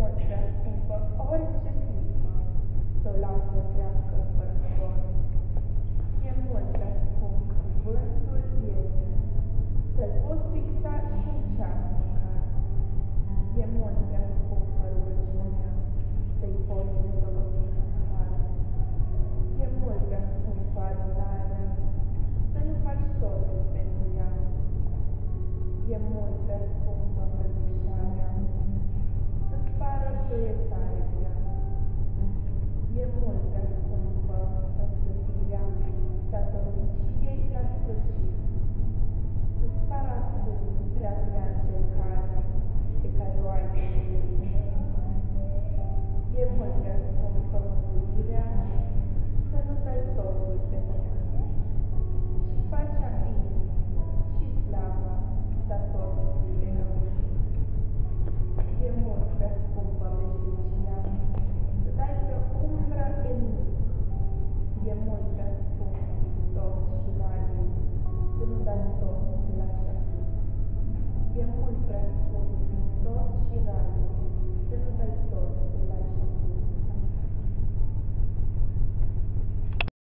mult prea scumpă orice clipă să o las să treacă fără spor. E mult prea scump cuvântul vieții, să-l poți fixa și în ceas măcar. E mult prea scumpă rugăciunea, să-i poți dezvălui în har. E mult prea scumpă adunarea, să nu faci totul pentru ea. E mult prea scumpă îmbrățișarea, să-ți pară proiectare grea. E mult prea scumpă răsplătirea statorniciei la sfârșit. Îți pară acum prea grea încercarea pe care o ai de suferit. E mult prea scumpă mântuirea, să nu dai totul pe pământ. Și pacea inimii și slava să tot de rământ. E mult prea scumpă veșnicia, să dai pe umbră de nimic. E mult prea scump Hristos și lacrimi, să nu dai tot de la șapte. E mult prea scump